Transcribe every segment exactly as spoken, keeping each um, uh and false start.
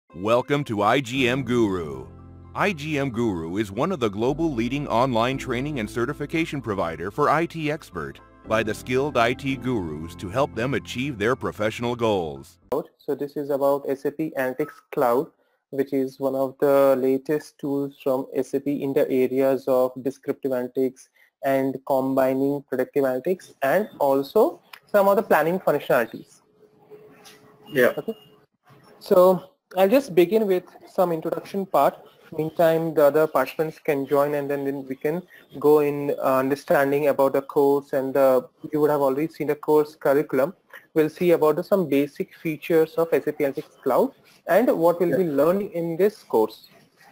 Welcome to igmGuru. igmGuru is one of the global leading online training and certification provider for I T expert by the skilled I T gurus to help them achieve their professional goals. So this is about S A P Analytics Cloud, which is one of the latest tools from S A P in the areas of descriptive analytics and combining predictive analytics and also some of the planning functionalities. Yeah. Okay. So I'll just begin with some introduction part. Meantime, the other participants can join, and then, then we can go in uh, understanding about the course, and the, you would have already seen the course curriculum. We'll see about the, some basic features of S A P Analytics Cloud and what we'll yeah. be learning in this course.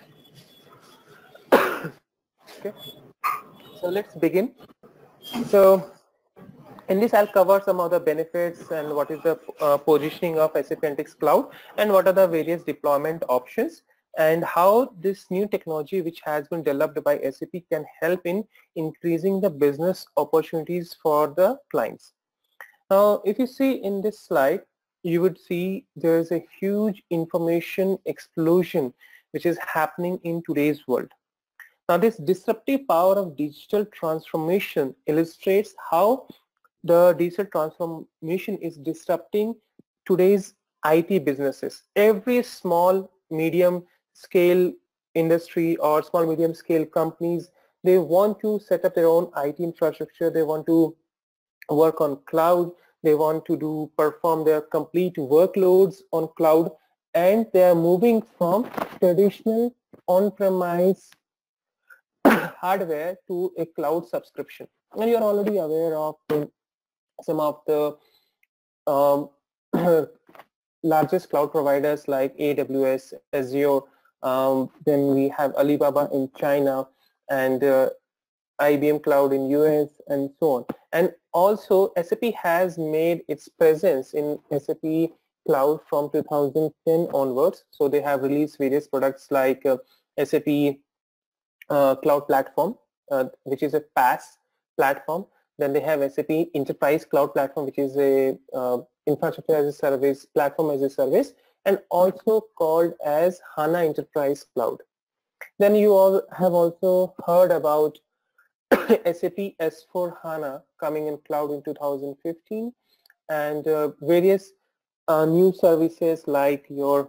Okay. So let's begin. So in this, I'll cover some of the benefits and what is the uh, positioning of S A P Analytics Cloud and what are the various deployment options and how this new technology which has been developed by S A P can help in increasing the business opportunities for the clients. Now, if you see in this slide, you would see there is a huge information explosion which is happening in today's world. Now, this disruptive power of digital transformation illustrates how the digital transformation is disrupting today's I T businesses. Every small, medium scale industry or small, medium scale companies, they want to set up their own I T infrastructure. They want to work on cloud. They want to do perform their complete workloads on cloud, and they are moving from traditional on-premise hardware to a cloud subscription. And you are already aware of the some of the um, largest cloud providers like A W S, Azure, um, then we have Alibaba in China and uh, I B M Cloud in U S and so on. And also S A P has made its presence in S A P Cloud from two thousand ten onwards. So they have released various products like uh, S A P uh, Cloud Platform, uh, which is a PaaS platform. Then they have S A P Enterprise Cloud Platform, which is a uh, infrastructure as a service, platform as a service, and also called as HANA Enterprise Cloud. Then you all have also heard about S A P S four HANA coming in cloud in two thousand fifteen, and uh, various uh, new services like your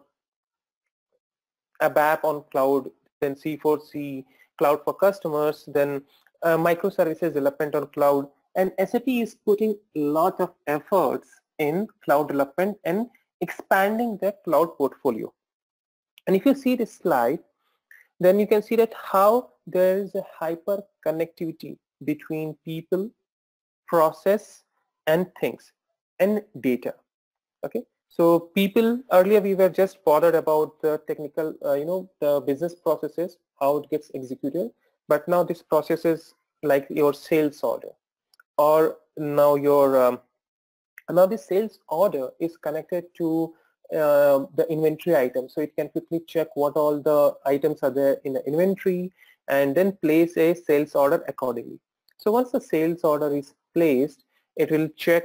ABAP on cloud, then C four C Cloud for Customers, then uh, microservices development on cloud. And S A P is putting a lot of efforts in cloud development and expanding their cloud portfolio. And if you see this slide, then you can see that how there is a hyper connectivity between people, process, and things, and data. Okay. So people, earlier we were just bothered about the technical, uh, you know, the business processes, how it gets executed. But now this process is like your sales order, or now your um, now the sales order is connected to uh, the inventory item, so it can quickly check what all the items are there in the inventory and then place a sales order accordingly. So once the sales order is placed, it will check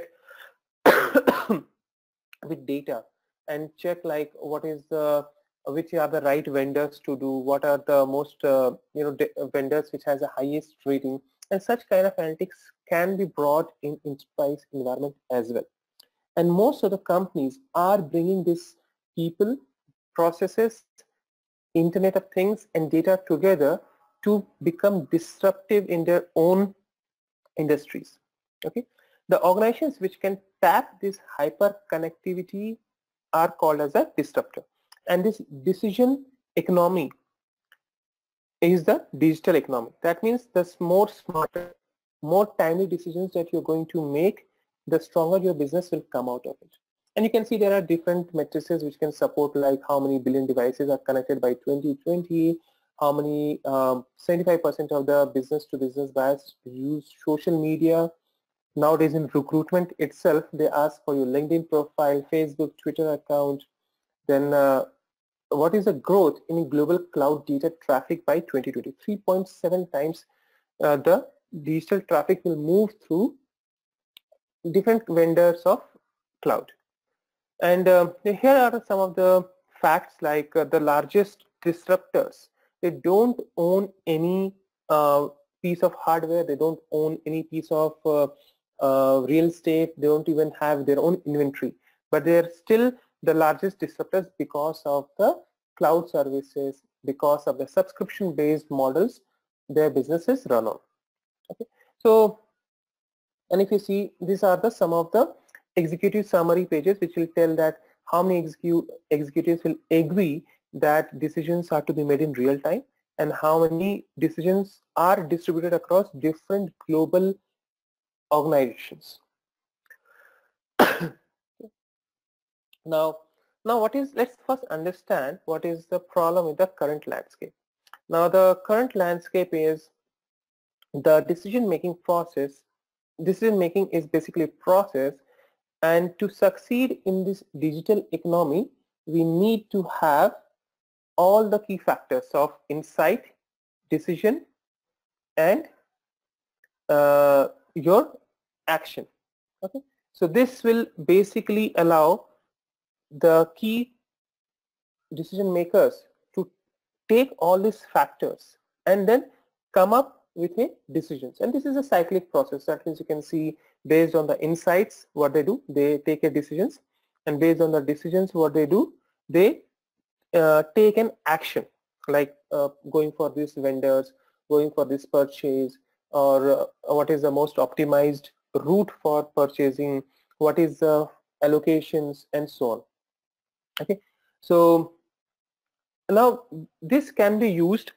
with data and check like what is the which are the right vendors to do, what are the most uh, you know vendors which has the highest rating, and such kind of analytics can be brought in enterprise environment as well. And most of the companies are bringing this people, processes, Internet of Things and data together to become disruptive in their own industries. Okay, the organizations which can tap this hyper connectivity are called as a disruptor, and this decision economy is the digital economy. That means the more smarter, more timely decisions that you're going to make, the stronger your business will come out of it. And you can see there are different matrices which can support like how many billion devices are connected by twenty twenty, how many um, seventy-five percent of the business to business buyers use social media. Nowadays in recruitment itself, they ask for your LinkedIn profile, Facebook, Twitter account. Then uh, what is the growth in global cloud data traffic by twenty twenty? three point seven times uh, the digital traffic will move through different vendors of cloud. And uh, here are some of the facts like uh, the largest disruptors, they don't own any uh, piece of hardware, they don't own any piece of uh, uh, real estate, they don't even have their own inventory, but they're still the largest disruptors because of the cloud services, because of the subscription based models their businesses run on. Okay, so and if you see, these are the some of the executive summary pages which will tell that how many execu executives will agree that decisions are to be made in real time and how many decisions are distributed across different global organizations. now now what is, let's first understand what is the problem with the current landscape. Now the current landscape is the decision making process. Decision making is basically a process, and to succeed in this digital economy we need to have all the key factors of insight, decision, and uh, your action. Okay, so this will basically allow the key decision makers to take all these factors and then come up with a decisions, and this is a cyclic process. That means you can see based on the insights what they do, they take a decisions, and based on the decisions what they do, they uh, take an action, like uh, going for these vendors, going for this purchase, or uh, what is the most optimized route for purchasing, what is the allocations, and so on. Okay, so now this can be used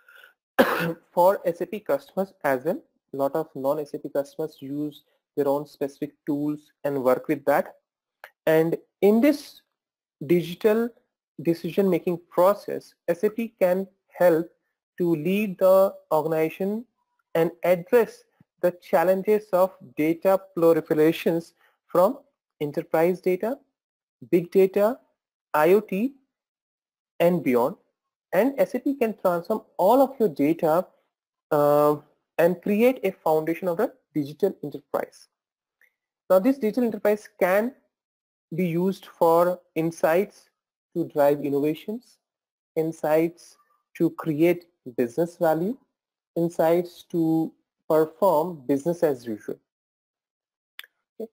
for S A P customers as well. A lot of non-S A P customers use their own specific tools and work with that. And in this digital decision making process, S A P can help to lead the organization and address the challenges of data proliferations from enterprise data, big data, IoT, and beyond. And S A P can transform all of your data uh, and create a foundation of a digital enterprise. Now this digital enterprise can be used for insights to drive innovations, insights to create business value, insights to perform business as usual. Okay.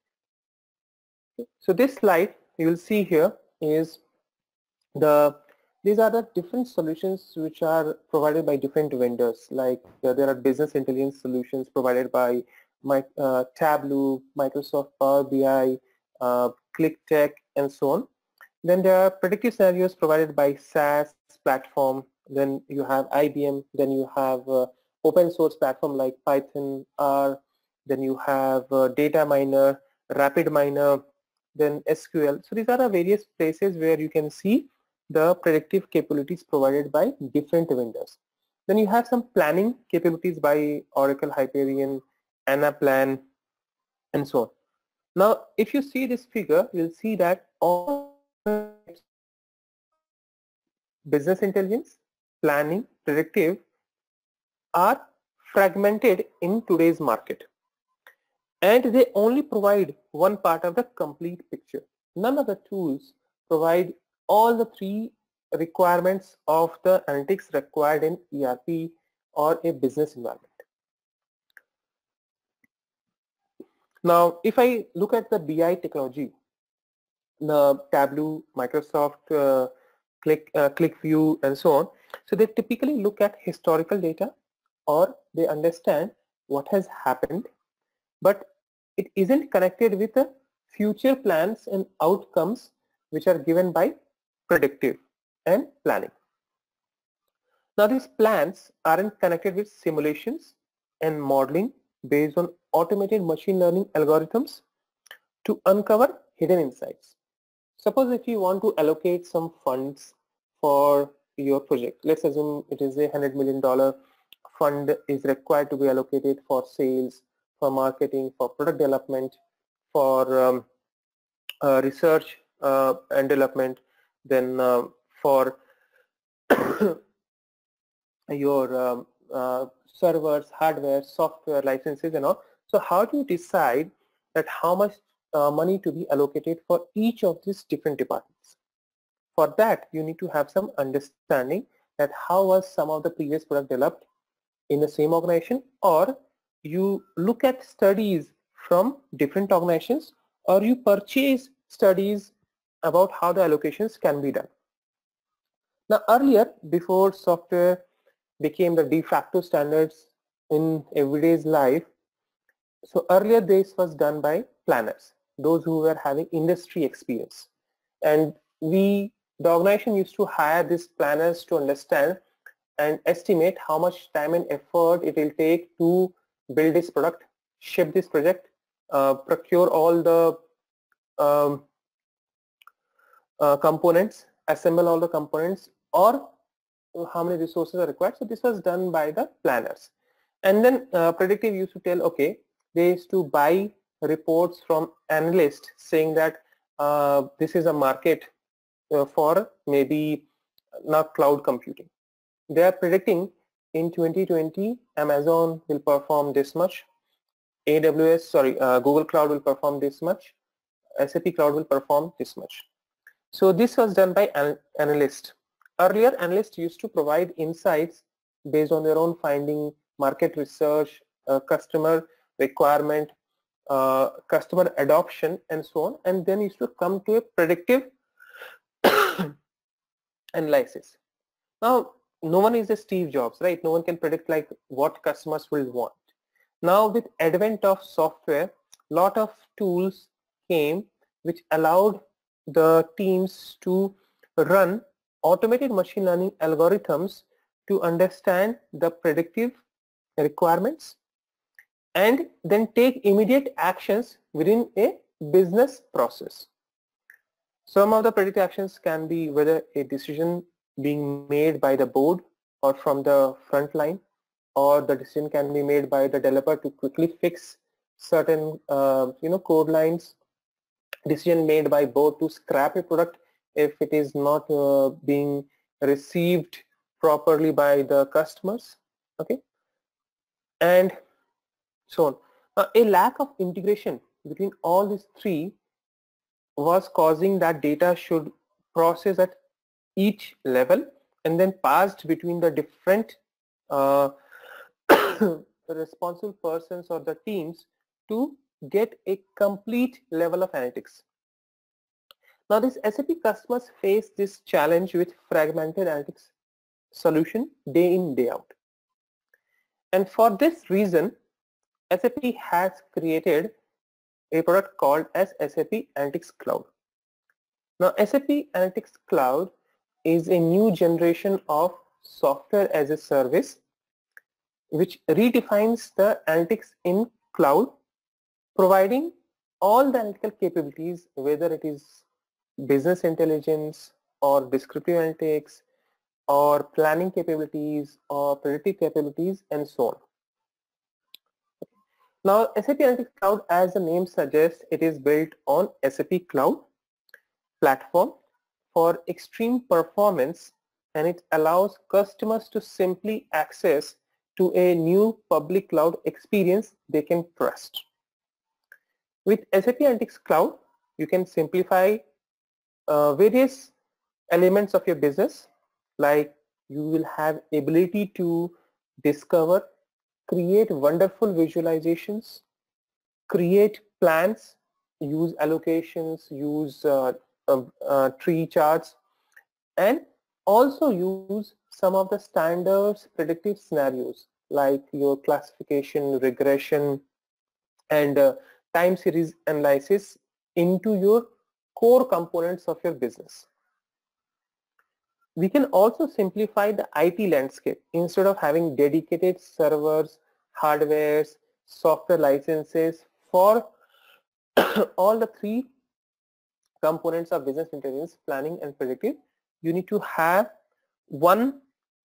So this slide you will see here is the these are the different solutions which are provided by different vendors. Like uh, there are business intelligence solutions provided by my, uh, Tableau, Microsoft Power B I, uh, ClickTech, and so on. Then there are predictive scenarios provided by SaaS platform. Then you have I B M. Then you have uh, open source platform like Python, R. Then you have uh, data miner, rapid miner, then S Q L. So these are the various places where you can see the predictive capabilities provided by different vendors. Then you have some planning capabilities by Oracle, Hyperion, Anaplan, and so on. Now, if you see this figure, you'll see that all business intelligence, planning, predictive are fragmented in today's market, and they only provide one part of the complete picture. None of the tools provide all the three requirements of the analytics required in E R P or a business environment. Now, if I look at the B I technology, the Tableau, Microsoft, uh, Click, uh, ClickView, and so on, so they typically look at historical data, or they understand what has happened, but it isn't connected with the future plans and outcomes which are given by predictive and planning. Now these plans aren't connected with simulations and modeling based on automated machine learning algorithms to uncover hidden insights. Suppose if you want to allocate some funds for your project, let's assume it is a one hundred million dollar fund is required to be allocated for sales, for marketing, for product development, for um, uh, research uh, and development, then uh, for your um, uh, servers, hardware, software, licenses, and all. So how do you decide that how much uh, money to be allocated for each of these different departments? For that, you need to have some understanding that how was some of the previous product developed in the same organization, or you look at studies from different organizations, or you purchase studies about how the allocations can be done. Now earlier, before software became the de facto standards in everyday's life, so earlier this was done by planners, those who were having industry experience. And we, the organization used to hire these planners to understand and estimate how much time and effort it will take to build this product, ship this project, uh, procure all the um, uh, components, assemble all the components, or how many resources are required. So this was done by the planners. And then uh, predictive used to tell, okay, they used to buy reports from analysts saying that uh, this is a market uh, for maybe not cloud computing. They are predicting in twenty twenty Amazon will perform this much, A W S, sorry, uh, Google Cloud will perform this much, S A P Cloud will perform this much. So this was done by an analysts. Earlier, analysts used to provide insights based on their own finding, market research, uh, customer requirement, uh, customer adoption, and so on, and then used to come to a predictive analysis. Now, no one is a Steve Jobs, right? No one can predict like what customers will want. Now, with advent of software, lot of tools came which allowed the teams to run automated machine learning algorithms to understand the predictive requirements and then take immediate actions within a business process. Some of the predictive actions can be whether a decision being made by the board or from the front line, or the decision can be made by the developer to quickly fix certain uh, you know code lines, decision made by board to scrap a product if it is not uh, being received properly by the customers, okay, and so on. Uh, a lack of integration between all these three was causing that data should process at each level and then passed between the different uh, responsible persons or the teams to get a complete level of analytics. Now this S A P customers face this challenge with fragmented analytics solution day in, day out. And for this reason, S A P has created a product called as S A P Analytics Cloud. Now S A P Analytics Cloud is a new generation of software as a service which redefines the analytics in cloud, providing all the analytical capabilities, whether it is business intelligence or descriptive analytics or planning capabilities or predictive capabilities and so on. Now S A P Analytics Cloud, as the name suggests, it is built on S A P Cloud platform for extreme performance, and it allows customers to simply access to a new public cloud experience they can trust. With S A P Analytics Cloud, you can simplify uh, various elements of your business, like you will have ability to discover, create wonderful visualizations, create plans, use allocations, use uh, uh, uh, tree charts, and also use some of the standards predictive scenarios like your classification, regression, and uh, time series analysis into your core components of your business. We can also simplify the I T landscape. Instead of having dedicated servers, hardwares, software licenses for all the three components of business intelligence, planning, and predictive, you need to have one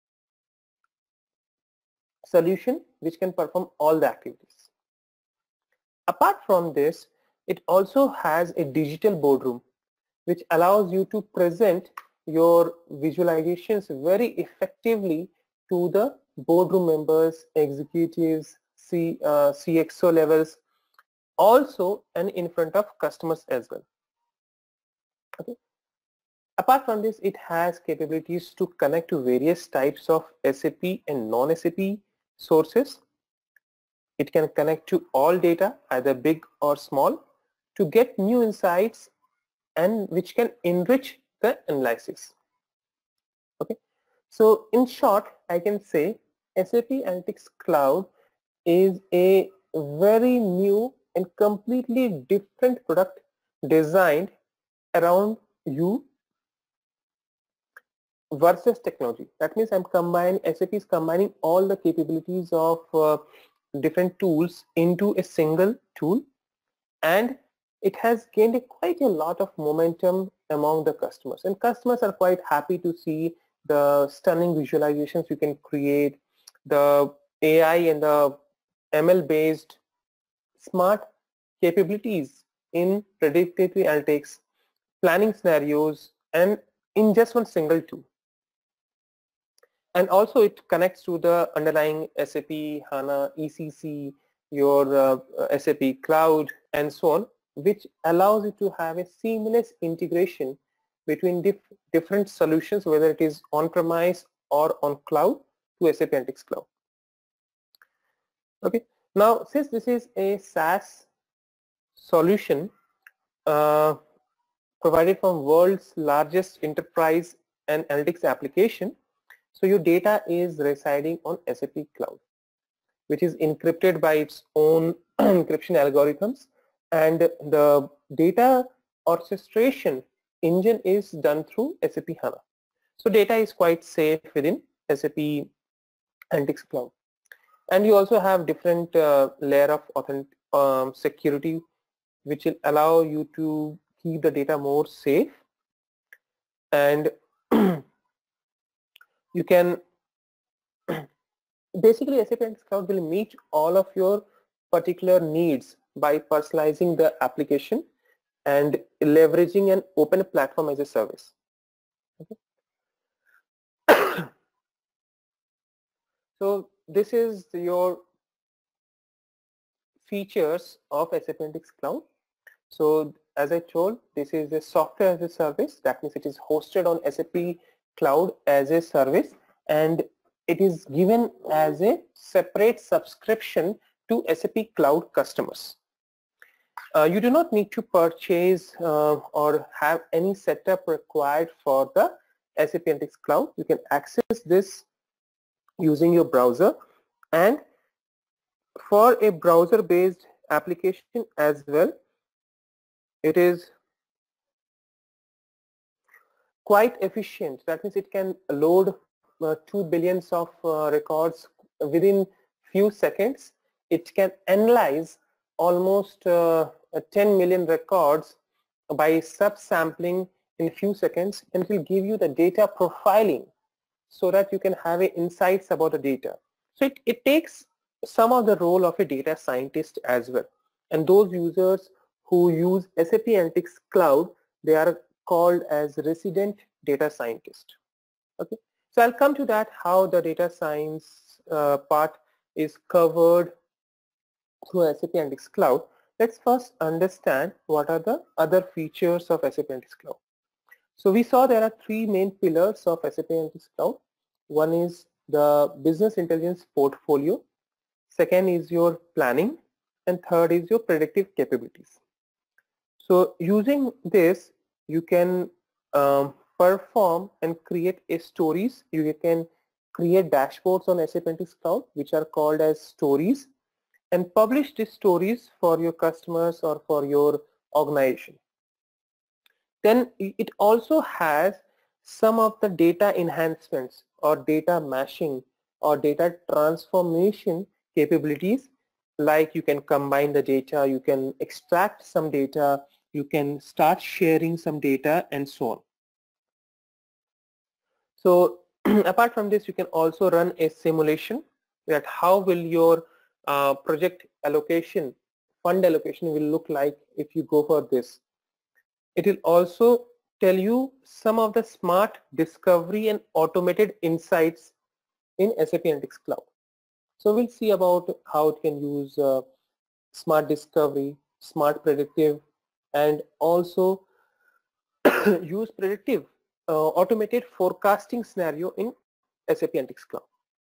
solution which can perform all the activities. Apart from this, it also has a digital boardroom which allows you to present your visualizations very effectively to the boardroom members, executives, C, uh, C X O levels, also and in front of customers as well. Okay. Apart from this, it has capabilities to connect to various types of S A P and non-S A P sources. It can connect to all data, either big or small, to get new insights and which can enrich the analysis. Okay, so in short, I can say S A P Analytics Cloud is a very new and completely different product designed around you versus technology. That means I'm combining, S A P is combining all the capabilities of uh, different tools into a single tool, and it has gained a quite a lot of momentum among the customers, and customers are quite happy to see the stunning visualizations you can create, the A I and the M L based smart capabilities in predictive analytics, planning scenarios, and in just one single tool. And also it connects to the underlying S A P HANA, E C C, your uh, S A P Cloud, and so on, which allows you to have a seamless integration between diff different solutions, whether it is on-premise or on cloud, to S A P Analytics Cloud. Okay. Now, since this is a SaaS solution uh, provided from world's largest enterprise and analytics application, so your data is residing on S A P Cloud, which is encrypted by its own encryption algorithms, and the data orchestration engine is done through S A P HANA. So data is quite safe within S A P Analytics Cloud. And you also have different uh, layer of authentic um, security, which will allow you to keep the data more safe, and you can basically S A P Analytics Cloud will meet all of your particular needs by personalizing the application and leveraging an open platform as a service. Okay. So this is your features of S A P Analytics Cloud. So as I told, this is a software as a service. That means it is hosted on S A P Cloud as a service, and it is given as a separate subscription to S A P Cloud customers. Uh, you do not need to purchase uh, or have any setup required for the S A P Analytics Cloud. You can access this using your browser, and for a browser-based application as well, it is quite efficient. That means it can load uh, two billions of uh, records within few seconds. It can analyze almost uh, ten million records by subsampling in few seconds, and it will give you the data profiling so that you can have a insights about the data. So it, it takes some of the role of a data scientist as well. And those users who use S A P Analytics Cloud, they are called as resident data scientist. Okay, so I'll come to that, how the data science uh, part is covered through S A P Analytics Cloud. Let's first understand what are the other features of S A P Analytics Cloud. So we saw there are three main pillars of S A P Analytics Cloud. One is the business intelligence portfolio, second is your planning, and third is your predictive capabilities. So using this, you can um, perform and create a stories. You can create dashboards on S A P Analytics Cloud, which are called as stories, and publish these stories for your customers or for your organization. Then it also has some of the data enhancements or data mashing or data transformation capabilities, like you can combine the data, you can extract some data, you can start sharing some data, and so on. So apart from this, you can also run a simulation that how will your uh, project allocation, fund allocation will look like if you go for this. It will also tell you some of the smart discovery and automated insights in S A P Analytics Cloud. So we'll see about how it can use uh, smart discovery, smart predictive, and also use predictive uh, automated forecasting scenario in S A P Analytics Cloud.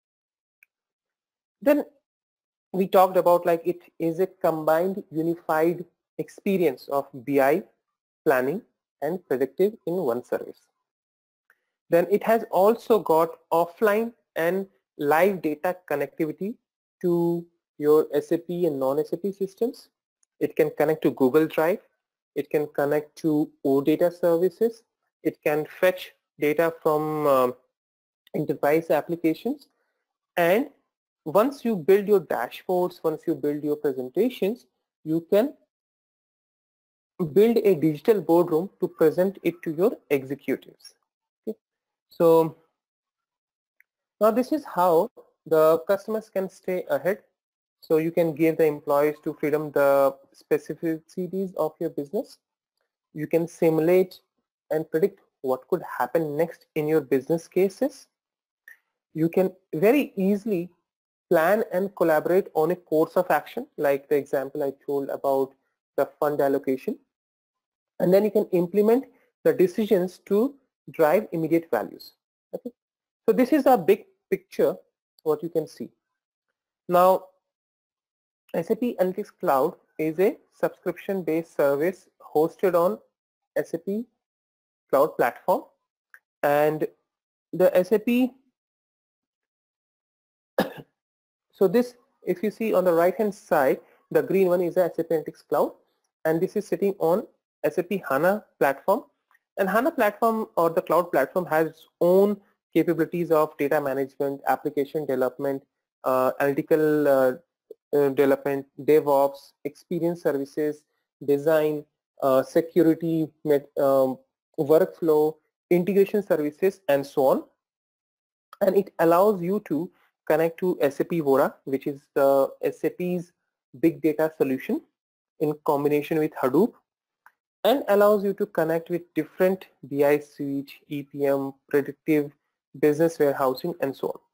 Then we talked about like it is a combined unified experience of B I, planning and predictive in one service. Then it has also got offline and live data connectivity to your S A P and non-S A P systems. It can connect to Google Drive. It can connect to O data services. It can fetch data from um, enterprise applications. And once you build your dashboards, once you build your presentations, you can build a digital boardroom to present it to your executives. Okay. So now this is how the customers can stay ahead. So you can give the employees to freedom the specificities of your business. You can simulate and predict what could happen next in your business cases. You can very easily plan and collaborate on a course of action, like the example I told about the fund allocation. And then you can implement the decisions to drive immediate values. Okay. So this is a big picture, what you can see. Now, S A P Analytics Cloud is a subscription-based service hosted on S A P Cloud Platform, and the S A P, so this, if you see on the right hand side, the green one is the S A P Analytics Cloud, and this is sitting on S A P HANA platform, and HANA platform or the cloud platform has its own capabilities of data management, application development, uh, analytical uh, uh, development, DevOps, experience services, design, uh, security, um, workflow, integration services, and so on. And it allows you to connect to S A P Vora, which is the S A P's big data solution in combination with Hadoop, and allows you to connect with different B I suite, E P M, predictive, business warehousing, and so on.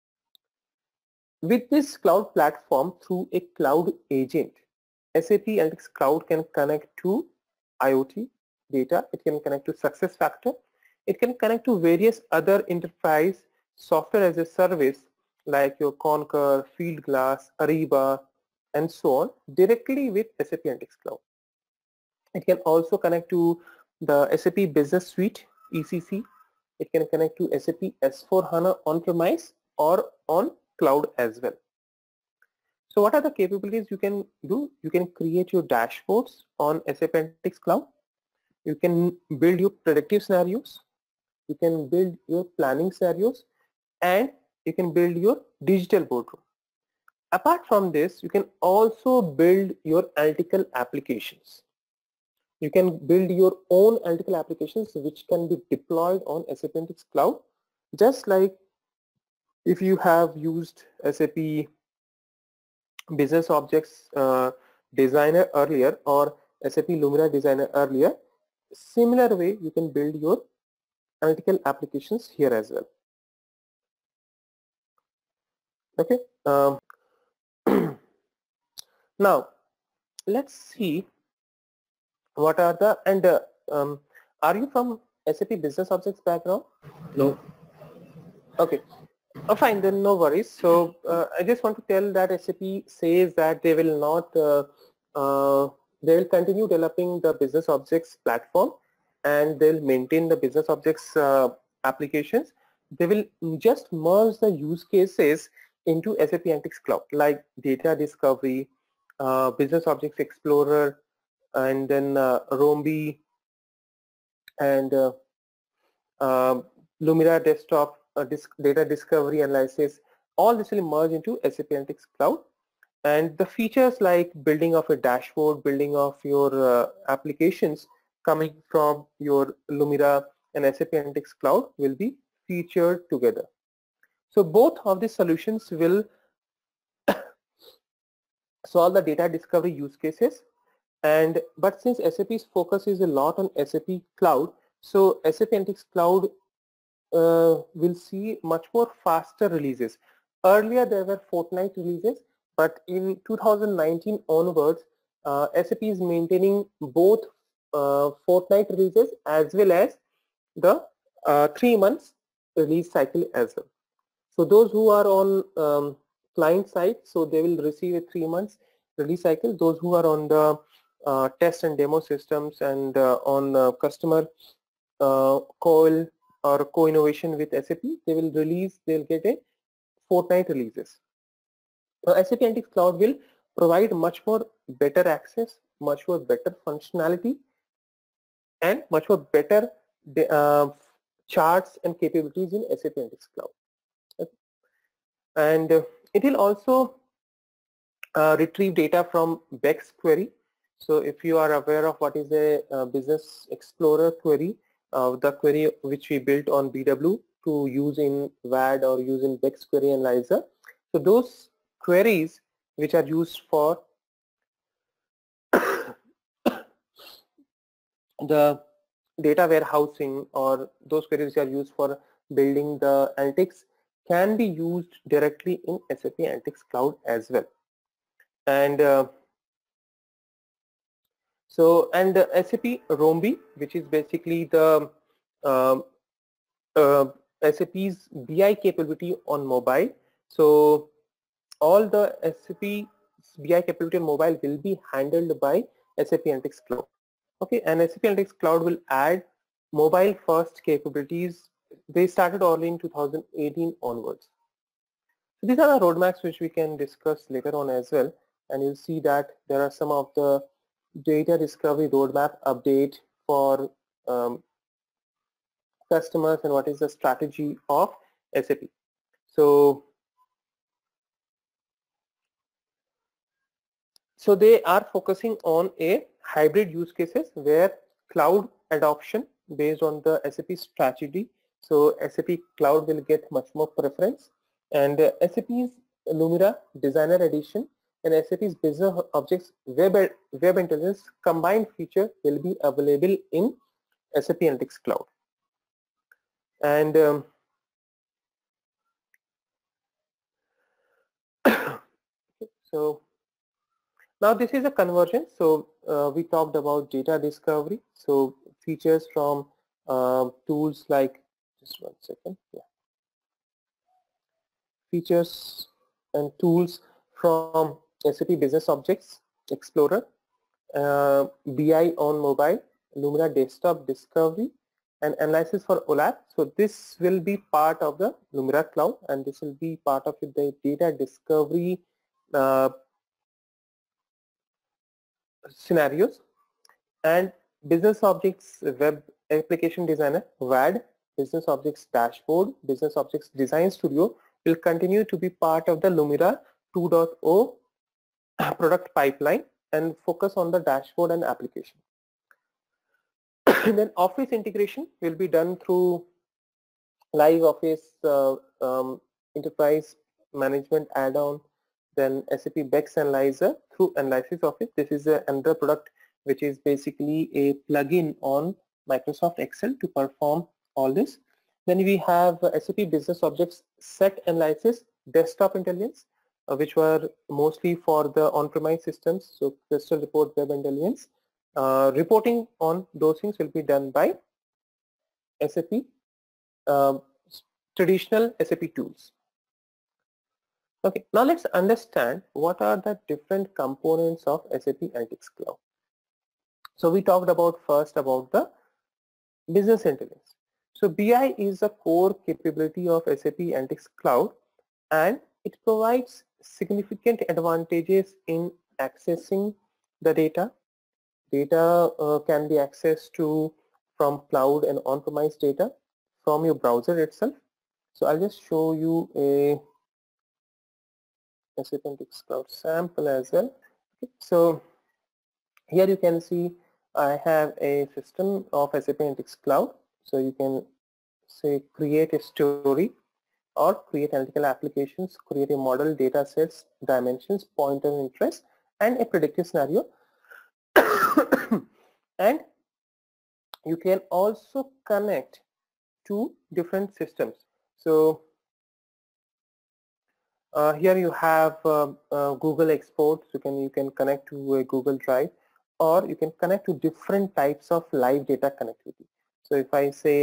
With this cloud platform through a cloud agent, S A P Analytics Cloud can connect to IoT data, it can connect to SuccessFactors, it can connect to various other enterprise software as a service like your Concur, Fieldglass, Ariba, and so on directly with S A P Analytics Cloud. It can also connect to the S A P Business Suite, E C C. It can connect to S A P S four HANA on-premise or on cloud as well. So what are the capabilities you can do? You can create your dashboards on S A P Analytics Cloud. You can build your predictive scenarios. You can build your planning scenarios, and you can build your digital boardroom. Apart from this, you can also build your analytical applications. You can build your own analytical applications which can be deployed on S A P Analytics Cloud, just like if you have used S A P Business Objects uh, Designer earlier or S A P Lumira Designer earlier. Similar way you can build your analytical applications here as well. Okay. Um, now let's see what are the, and uh, um, are you from S A P Business Objects background? No. Okay. Oh, fine, then no worries. So uh, I just want to tell that S A P says that they will not, uh, uh, they will continue developing the Business Objects platform, and they'll maintain the Business Objects uh, applications. They will just merge the use cases into S A P Analytics Cloud, like data discovery, uh, Business Objects Explorer, and then uh, Rombi, and uh, uh, Lumira Desktop, uh, disc data discovery analysis. All this will merge into S A P Analytics Cloud, and the features like building of a dashboard, building of your uh, applications coming from your Lumira and S A P Analytics Cloud will be featured together. So both of these solutions will solve the data discovery use cases, and but since S A P's focus is a lot on S A P Cloud, so S A P Analytics Cloud uh, will see much more faster releases. Earlier there were fortnight releases, but in two thousand nineteen onwards, uh, S A P is maintaining both uh, fortnight releases as well as the uh, three months release cycle as well. So those who are on um, client side, so they will receive a three months release cycle. Those who are on the uh, test and demo systems and uh, on uh, customer uh, call or co-innovation with S A P, they will release, they'll get a fortnight releases. Now S A P Analytics Cloud will provide much more better access, much more better functionality, and much more better uh, charts and capabilities in S A P Analytics Cloud. Okay. And uh, it will also uh, retrieve data from Bex query. So if you are aware of what is a uh, Business Explorer query, uh, the query which we built on B W to use in W A D or use in Bex query analyzer. So those queries which are used for the data warehousing, or those queries which are used for building the analytics, can be used directly in S A P Analytics Cloud as well. And uh, so and uh, S A P Rombi, which is basically the uh, uh, S A P's B I capability on mobile. So all the S A P B I capability on mobile will be handled by S A P Analytics Cloud. Okay, and S A P Analytics Cloud will add mobile first capabilities. They started early in two thousand eighteen onwards. So these are the roadmaps which we can discuss later on as well, and you'll see that there are some of the data discovery roadmap update for um, customers and what is the strategy of S A P. So, so they are focusing on a hybrid use cases where cloud adoption based on the S A P strategy. So S A P Cloud will get much more preference, and uh, S A P's Lumira Designer Edition and S A P's Business Objects Web, Web Intelligence combined feature will be available in S A P Analytics Cloud. And um, so now this is a conversion. So uh, we talked about data discovery. So features from uh, tools like, just one second, yeah. Features and tools from S A P Business Objects Explorer, uh, B I on mobile, Lumira Desktop Discovery, and analysis for O L A P. So this will be part of the Lumira Cloud, and this will be part of the data discovery uh, scenarios. And Business Objects Web Application Designer, W A D, Business Objects Dashboard, Business Objects Design Studio will continue to be part of the Lumira two point oh product pipeline and focus on the dashboard and application. And then Office integration will be done through Live Office uh, um, Enterprise Management add-on, then S A P Bex Analyzer through Analysis Office. This is a, another product which is basically a plugin on Microsoft Excel to perform all this. Then we have uh, S A P Business Objects Set Analysis, Desktop Intelligence, uh, which were mostly for the on-premise systems, so Crystal Report, Web Intelligence. Uh, reporting on those things will be done by S A P, uh, traditional S A P tools. Okay, now let's understand what are the different components of S A P Analytics Cloud. So we talked about first about the business intelligence. So B I is a core capability of S A P Analytics Cloud, and it provides significant advantages in accessing the data. Data uh, can be accessed to from cloud and on-premise data from your browser itself. So I'll just show you a S A P Analytics Cloud sample as well. Okay. So here you can see I have a system of S A P Analytics Cloud. So you can say create a story or create analytical applications, create a model, data sets, dimensions, pointer interest, and a predictive scenario. And you can also connect to different systems. So uh, here you have uh, uh, Google exports. You can you can connect to a Google Drive, or you can connect to different types of live data connectivity. So if I say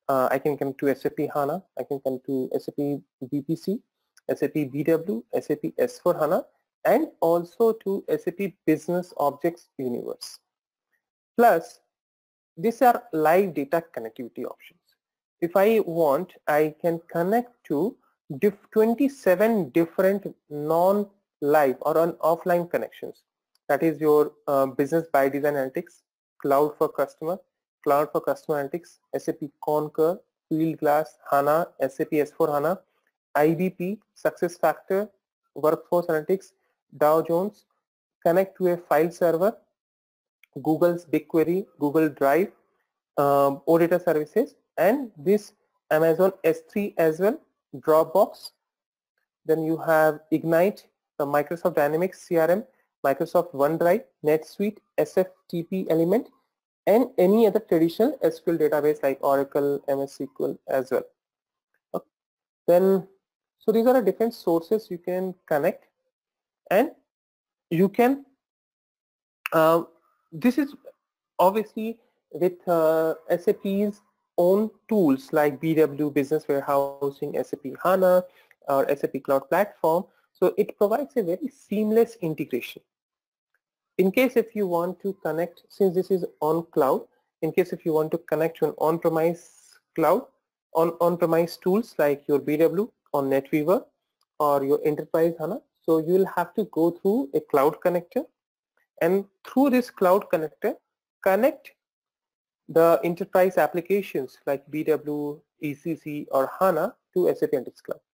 uh, I can come to S A P HANA, I can come to S A P B P C, S A P B W, S A P S four HANA, and also to S A P Business Objects Universe. Plus, these are live data connectivity options. If I want, I can connect to diff twenty-seven different non-live or on offline connections. That is your uh, business by design analytics, cloud for customer, cloud for customer analytics, S A P Concur, Fieldglass, HANA, S A P S four HANA, I B P, SuccessFactor, Workforce Analytics, Dow Jones, connect to a file server, Google's BigQuery, Google Drive, um, O data services, and this Amazon S three as well, Dropbox. Then you have Ignite, the Microsoft Dynamics C R M, Microsoft OneDrive, NetSuite, S F T P element, and any other traditional S Q L database like Oracle, M S S Q L as well. Okay. Then, so these are the different sources you can connect, and you can, uh, this is obviously with uh, S A P's own tools like B W Business Warehousing, S A P HANA, or S A P Cloud Platform. So it provides a very seamless integration. In case if you want to connect, since this is on cloud, in case if you want to connect to an on-premise cloud, on on-premise tools like your B W or NetWeaver or your Enterprise HANA, so you will have to go through a cloud connector, and through this cloud connector, connect the enterprise applications like B W, E C C, or HANA to S A P Analytics Cloud.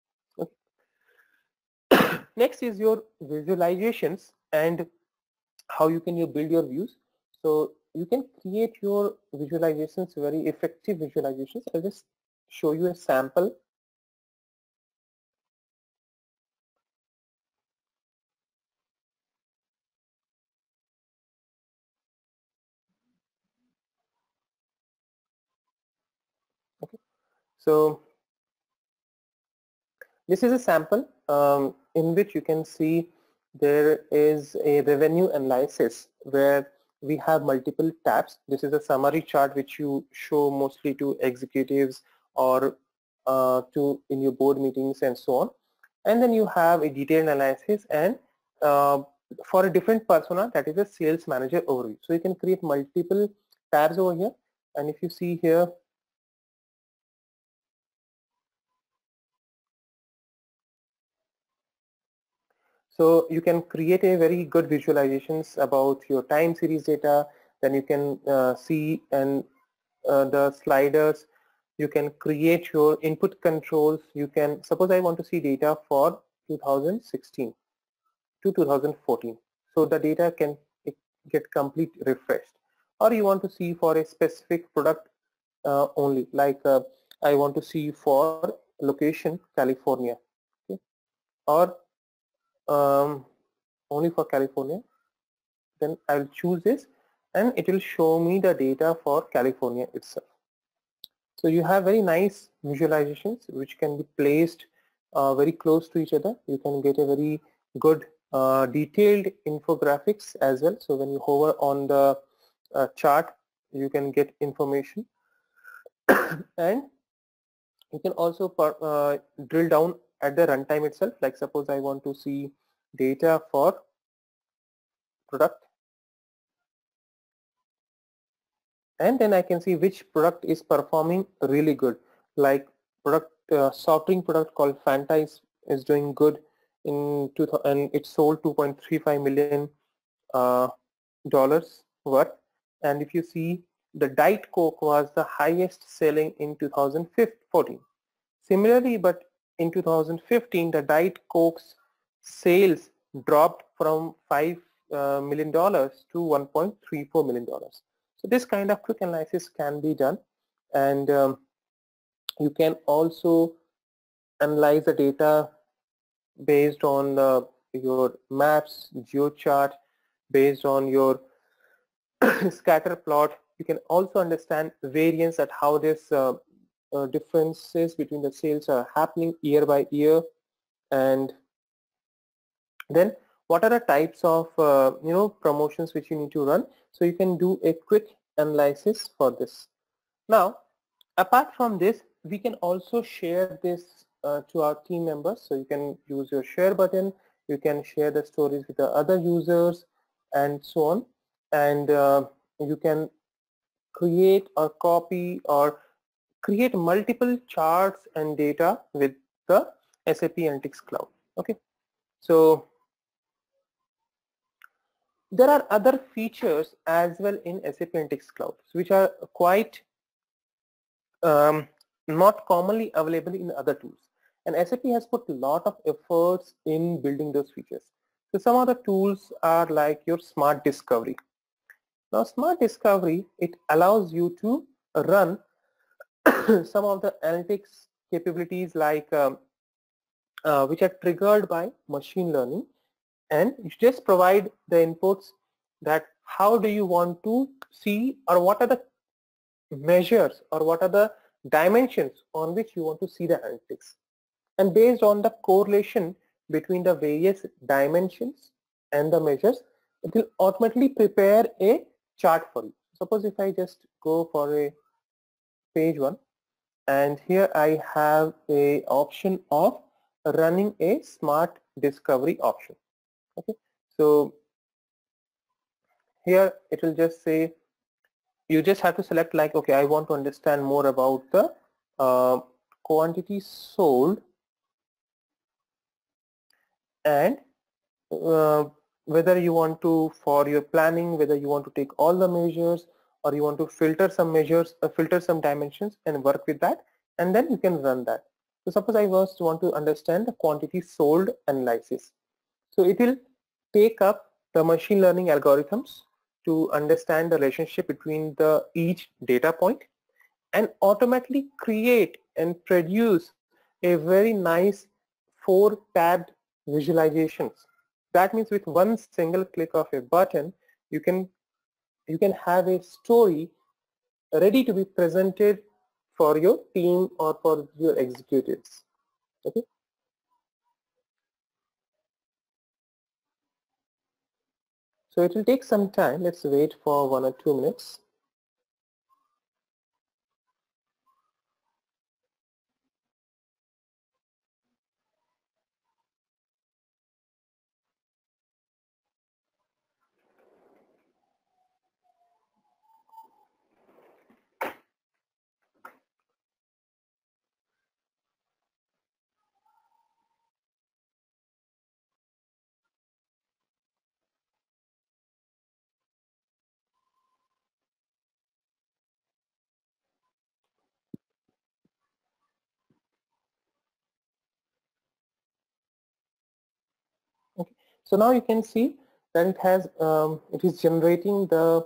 Okay. Next is your visualizations and how you can you build your views. So you can create your visualizations, very effective visualizations. I'll just show you a sample. Okay. So this is a sample um, in which you can see there is a revenue analysis where we have multiple tabs. This is a summary chart which you show mostly to executives or uh, to in your board meetings and so on. And then you have a detailed analysis, and uh, for a different persona, that is a sales manager overview. So you can create multiple tabs over here, and if you see here, so you can create a very good visualizations about your time series data. Then you can uh, see and uh, the sliders. You can create your input controls. You can, suppose I want to see data for two thousand sixteen to two thousand fourteen. So the data can get complete refreshed. Or you want to see for a specific product uh, only, like uh, I want to see for location California, okay? Or um, only for California. Then I'll choose this, and it will show me the data for California itself. So you have very nice visualizations which can be placed uh, very close to each other. You can get a very good uh, detailed infographics as well. So when you hover on the uh, chart, you can get information. And you can also uh, drill down at the runtime itself. Like suppose I want to see data for product, and then I can see which product is performing really good. Like product, uh, soft drink product called Fanta is, is doing good in two thousand, and it sold two point three five million uh, dollars worth. And if you see, the Diet Coke was the highest selling in two thousand fourteen. Similarly, but in two thousand fifteen, the Diet Coke's sales dropped from five uh, million dollars to one point three four million dollars. So this kind of quick analysis can be done, and um, you can also analyze the data based on uh, your maps, GeoChart, based on your scatter plot. You can also understand variance at how this uh, uh, differences between the sales are happening year by year, and then what are the types of uh, you know promotions which you need to run. So you can do a quick analysis for this. Now Apart from this, we can also share this uh, to our team members. So you can use your share button, you can share the stories with the other users and so on, and uh, you can create or copy or create multiple charts and data with the S A P Analytics Cloud. Okay, so there are other features as well in S A P Analytics Cloud, which are quite um, not commonly available in other tools. And S A P has put a lot of efforts in building those features. So some of the tools are like your Smart Discovery. Now Smart Discovery, it allows you to run some of the analytics capabilities like um, uh, which are triggered by machine learning, and you just provide the inputs that how do you want to see or what are the measures or what are the dimensions on which you want to see the analytics, and based on the correlation between the various dimensions and the measures, it will automatically prepare a chart for you. Suppose if I just go for a page one, and here I have a option of running a smart discovery option. Okay, so here it will just say, you just have to select like, okay, I want to understand more about the uh, quantity sold and uh, whether you want to, for your planning, whether you want to take all the measures or you want to filter some measures, uh, filter some dimensions and work with that, and then you can run that. So suppose I first want to understand the quantity sold analysis. So it will take up the machine learning algorithms to understand the relationship between the each data point and automatically create and produce a very nice four tabbed visualizations. That means with one single click of a button, you can you can have a story ready to be presented for your team or for your executives. Okay. So it will take some time. Let's wait for one or two minutes. Okay. So now you can see that it has um, it is generating the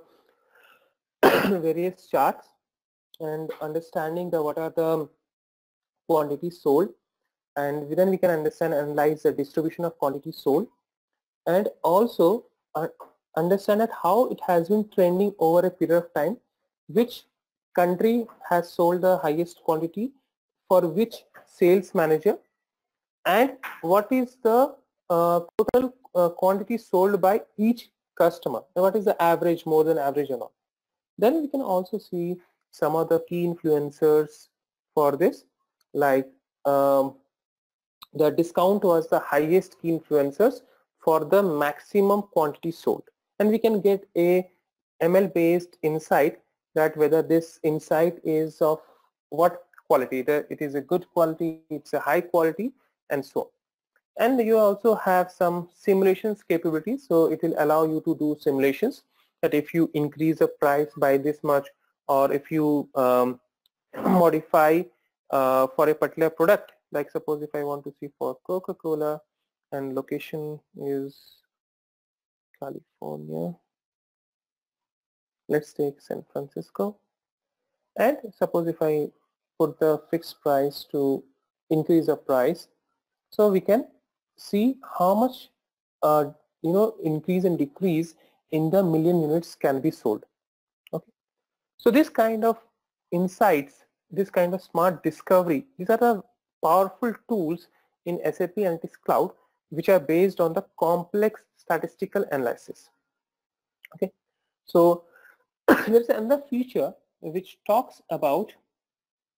various charts and understanding the what are the quantities sold, and then we can understand analyze the distribution of quantity sold, and also uh, understand that how it has been trending over a period of time, which country has sold the highest quantity for which sales manager, and what is the uh, total uh, quantity sold by each customer, and what is the average, more than average or not. Then we can also see some of the key influencers for this, like um, the discount was the highest key influencers for the maximum quantity sold, and we can get a M L based insight that whether this insight is of what quality, it is a good quality, it's a high quality, and so on. And you also have some simulations capabilities, so it will allow you to do simulations that if you increase the price by this much, or if you um, modify uh, for a particular product, like suppose if I want to see for Coca-Cola and location is California, let's take San Francisco, and suppose if I put the fixed price to increase the price, so we can see how much uh, you know increase and decrease in the million units can be sold. Okay, so this kind of insights, this kind of smart discovery, these are the powerful tools in S A P Analytics Cloud which are based on the complex statistical analysis. Okay, so there's another feature which talks about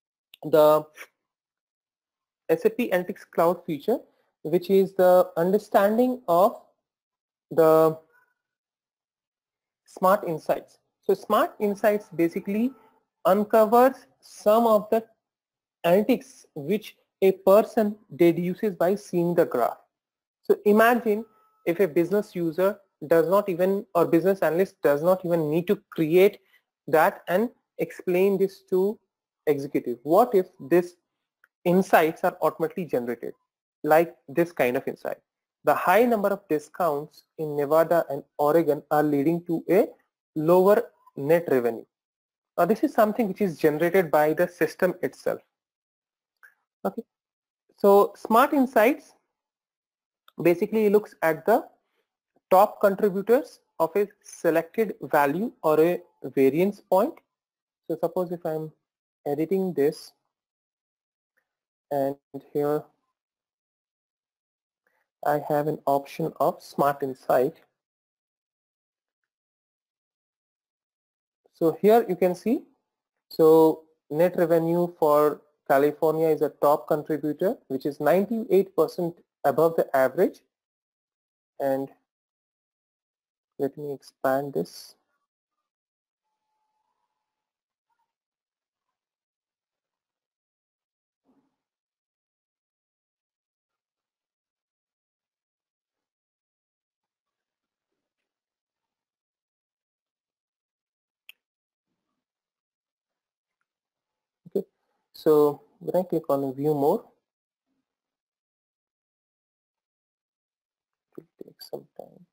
the S A P Analytics Cloud feature, which is the understanding of the smart insights. So smart insights basically uncovers some of the analytics which a person deduces by seeing the graph. So imagine if a business user does not even, or business analyst does not even need to create that and explain this to executive. What if this insights are automatically generated, like this kind of insight? The high number of discounts in Nevada and Oregon are leading to a lower net revenue. Now this is something which is generated by the system itself. Okay, so smart insights basically looks at the top contributors of a selected value or a variance point. So suppose if I'm editing this, and here I have an option of smart insight. So here you can see, so net revenue for California is a top contributor, which is ninety-eight percent above the average. And let me expand this. Okay, so when I click on view more, it will take some time.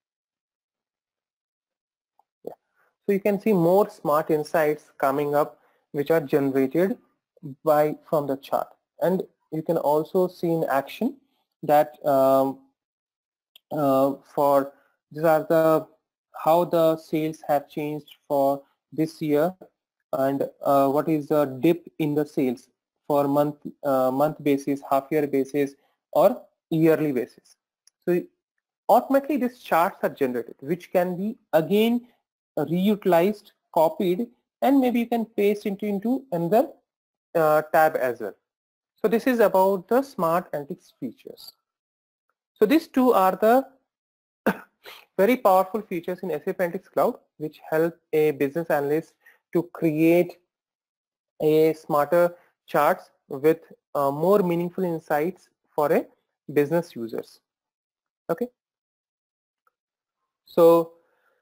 Yeah, so you can see more smart insights coming up which are generated by from the chart, and you can also see in action that um, uh, for these are the how the sales have changed for this year, and uh, what is the dip in the sales for month uh, month basis, half year basis, or yearly basis. So automatically these charts are generated, which can be again reutilized, copied, and maybe you can paste into into another uh, tab as well. So this is about the smart analytics features. So these two are the very powerful features in S A P Analytics Cloud, which help a business analyst to create a smarter charts with uh, more meaningful insights for a business users. Okay. So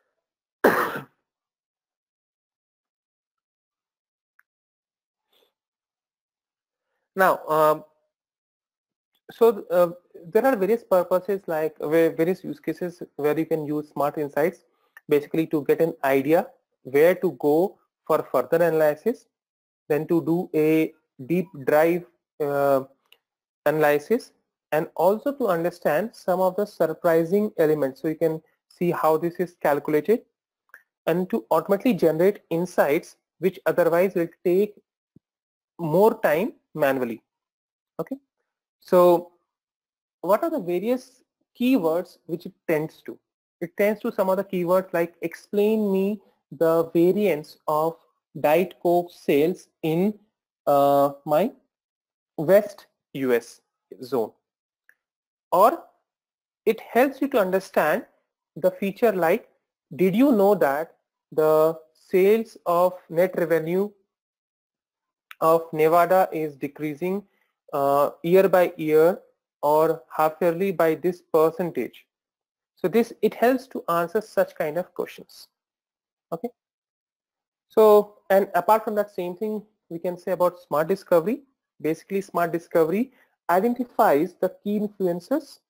now, um, so uh, there are various purposes, like various use cases where you can use smart insights basically to get an idea where to go for further analysis, then to do a deep dive uh, analysis, and also to understand some of the surprising elements. So you can see how this is calculated, and to automatically generate insights which otherwise will take more time manually. Okay. So what are the various keywords which it tends to? It tends to some of the keywords like explain me the variance of Diet Coke sales in uh, my West U S zone. Or it helps you to understand the feature like, did you know that the sales of net revenue of Nevada is decreasing uh, year by year or half yearly by this percentage? So this, it helps to answer such kind of questions. Okay. So, and apart from that, same thing we can say about smart discovery. Basically, smart discovery identifies the key influences,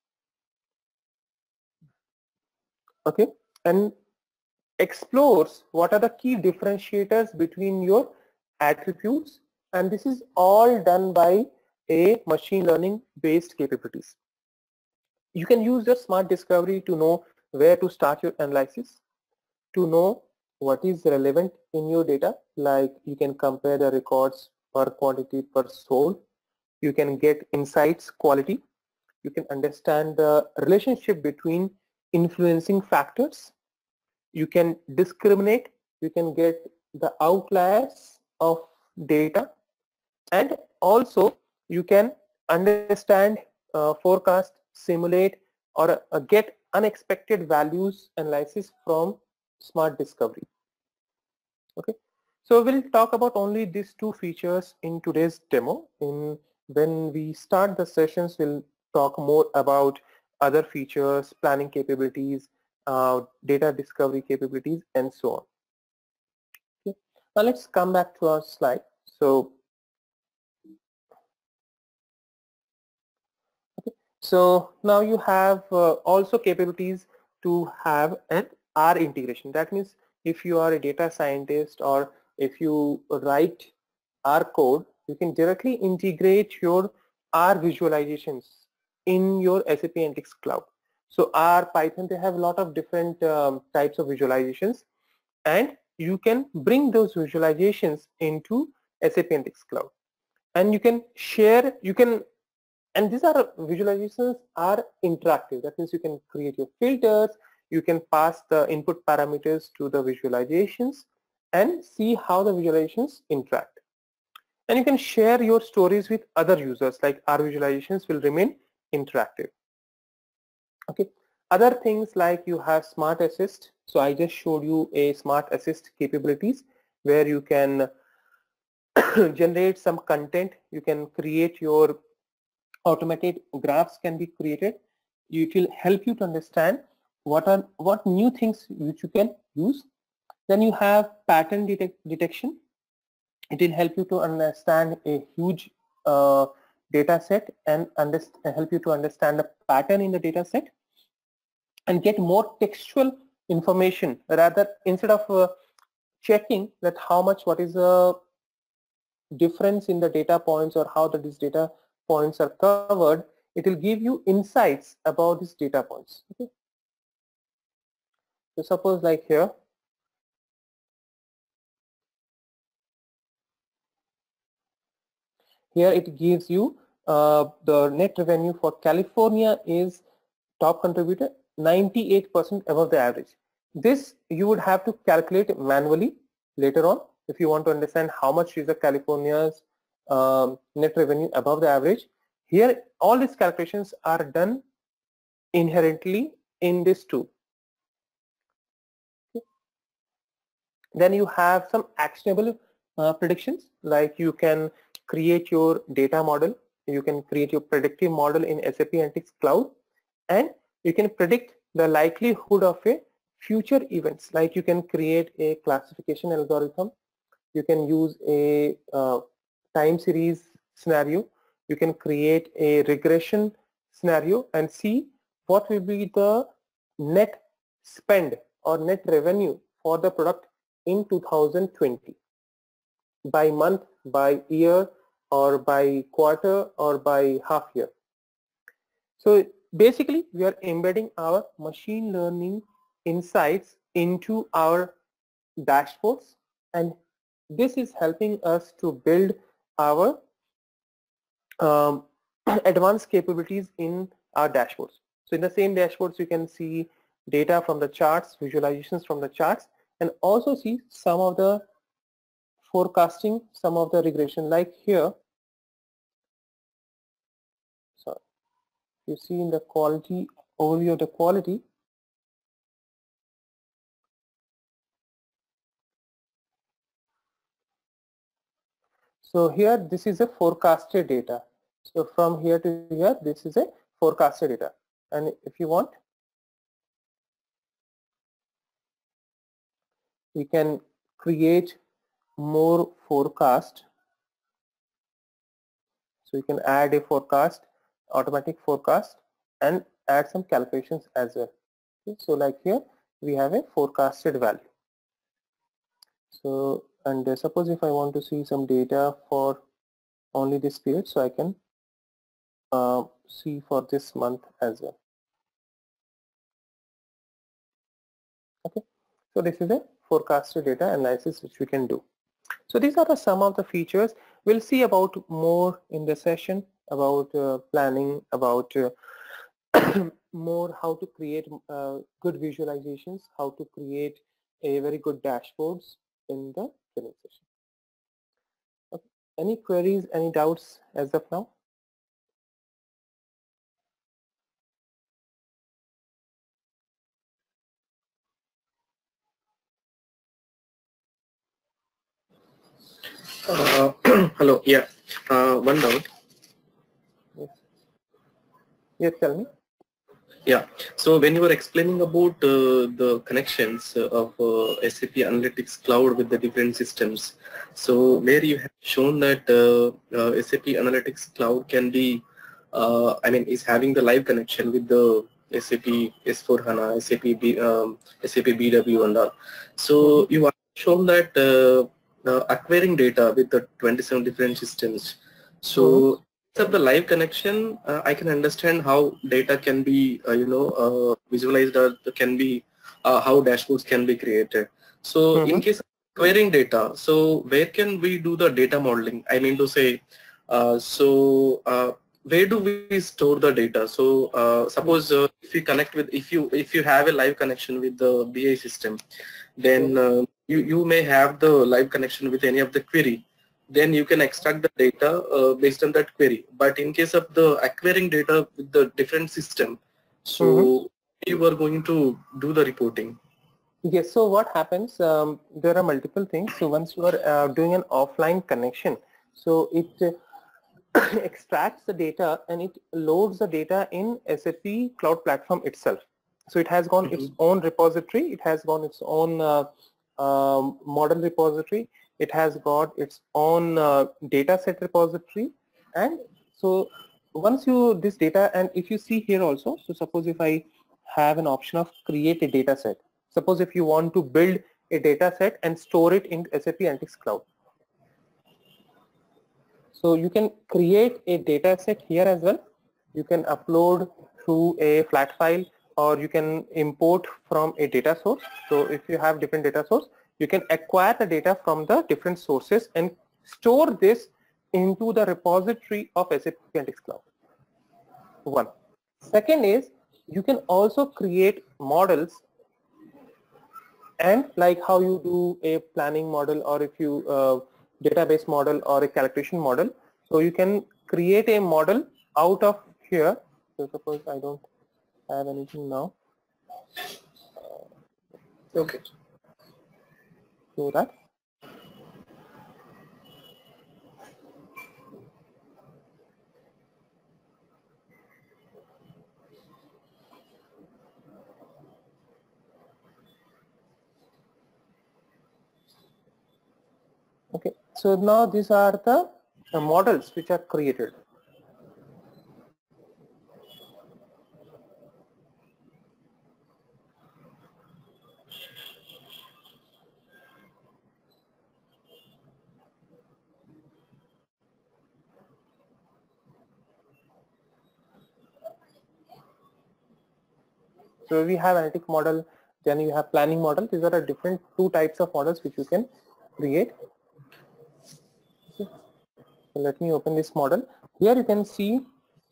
okay, and explores what are the key differentiators between your attributes, and this is all done by a machine learning based capabilities. You can use your smart discovery to know where to start your analysis, to know what is relevant in your data, like you can compare the records per quantity per sold, you can get insights quality, you can understand the relationship between influencing factors, you can discriminate, you can get the outliers of data, And also you can understand, uh, forecast, simulate, or uh, get unexpected values analysis from smart discovery. Okay, so we'll talk about only these two features in today's demo. In when we start the sessions, we'll talk more about other features, planning capabilities, uh, data discovery capabilities, and so on. Okay. Now let's come back to our slide. So So now you have uh, also capabilities to have an R integration. That means if you are a data scientist or if you write R code, you can directly integrate your R visualizations in your S A P Analytics cloud. So R, Python, they have a lot of different um, types of visualizations, and you can bring those visualizations into S A P Analytics cloud. And you can share, you can and these are visualizations are interactive. That means you can create your filters, you can pass the input parameters to the visualizations and see how the visualizations interact. And you can share your stories with other users, like our visualizations will remain interactive. Okay. Other things like you have Smart Assist. So I just showed you a Smart Assist capabilities where you can generate some content, you can create your automated graphs can be created. It will help you to understand what are what new things which you can use. Then you have pattern detect, detection. It will help you to understand a huge uh, data set and understand, help you to understand the pattern in the data set and get more textual information, rather instead of uh, checking that how much what is the difference in the data points or how the, these data points are covered. It will give you insights about these data points. Okay. So suppose like here, here it gives you uh, the net revenue for California is top contributor, ninety-eight percent above the average. This you would have to calculate manually later on if you want to understand how much is the California's um, net revenue above the average. Here all these calculations are done inherently in this tool. Okay. Then you have some actionable uh, predictions, like you can create your data model, you can create your predictive model in S A P Analytics Cloud, and you can predict the likelihood of a future events, like you can create a classification algorithm, you can use a uh, time series scenario, you can create a regression scenario and see what will be the net spend or net revenue for the product in two thousand twenty, by month, by year, or by quarter, or by half year. So basically we are embedding our machine learning insights into our dashboards, and this is helping us to build our um, advanced capabilities in our dashboards. So in the same dashboards you can see data from the charts, visualizations from the charts, and also see some of the forecasting, some of the regression, like here. So you see in the quality overview of the quality, so here this is a forecasted data. So from here to here this is a forecasted data, and if you want we can create more forecast. So you can add a forecast, automatic forecast, and add some calculations as well. Okay, so like here we have a forecasted value. So and uh, suppose if I want to see some data for only this period, so I can uh, see for this month as well. Okay, so this is a forecasted data analysis which we can do. So these are the some of the features. We'll see about more in the session about uh, planning, about uh, more how to create uh, good visualizations, how to create a very good dashboards in the training session. Okay. Any queries, any doubts as of now? Uh, hello. Yeah. Uh, one doubt. Yes. Yes, tell me. Yeah. So when you were explaining about uh, the connections of uh, S A P Analytics Cloud with the different systems, so where you have shown that uh, uh, S A P Analytics Cloud can be, uh, I mean, is having the live connection with the S A P S four HANA, S A P B, um, S A P B W and all. So you have shown that uh, uh, acquiring data with the twenty-seven different systems. So Mm-hmm. of the live connection, uh, I can understand how data can be, uh, you know, uh, visualized or can be, uh, how dashboards can be created. So in Mm-hmm. case of querying data, so where can we do the data modeling? I mean to say, uh, so uh, where do we store the data? So uh, suppose uh, if you connect with, if you if you have a live connection with the B I system, then uh, you you may have the live connection with any of the query. Then you can extract the data uh, based on that query. But in case of the acquiring data with the different system, Mm-hmm. so you are going to do the reporting. Yes, so what happens, um, there are multiple things. So once you are uh, doing an offline connection, so it uh, extracts the data and it loads the data in S A P Cloud Platform itself. So it has gone its Mm-hmm. own repository, it has gone its own uh, um, model repository, it has got its own uh, data set repository. And so once you, this data, and if you see here also, so suppose if I have an option of create a data set. Suppose if you want to build a data set and store it in S A P Analytics Cloud. So you can create a data set here as well. You can upload through a flat file or you can import from a data source. So if you have different data source, you can acquire the data from the different sources and store this into the repository of S A P Analytics Cloud. One. Second is you can also create models, and like how you do a planning model or if you uh, database model or a calculation model. So you can create a model out of here. So suppose I don't have anything now. Okay. Do that. Okay. So now these are the, the models which are created. So we have analytic model, then you have planning model. These are the different two types of models which you can create. Okay. So let me open this model. Here you can see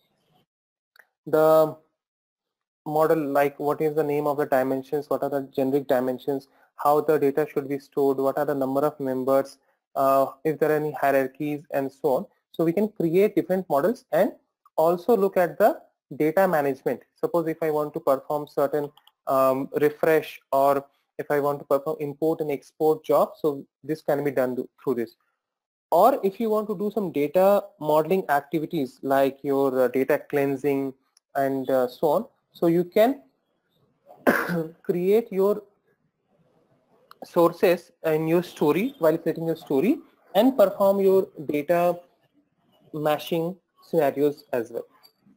the model, like what is the name of the dimensions, what are the generic dimensions, how the data should be stored, what are the number of members, uh, if there are any hierarchies and so on. So we can create different models and also look at the data management. Suppose if I want to perform certain um, refresh, or if I want to perform import and export job, so this can be done through this. Or if you want to do some data modeling activities like your uh, data cleansing and uh, so on, so you can create your sources in your story while creating your story and perform your data mashing scenarios as well.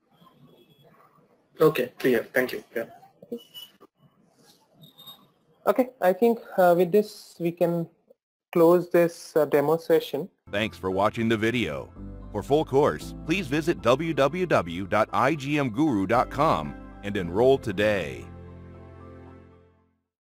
Okay, clear. Thank you. Yeah. Okay, I think uh, with this we can close this uh, demo session. Thanks for watching the video. For full course, please visit w w w dot i g m guru dot com and enroll today.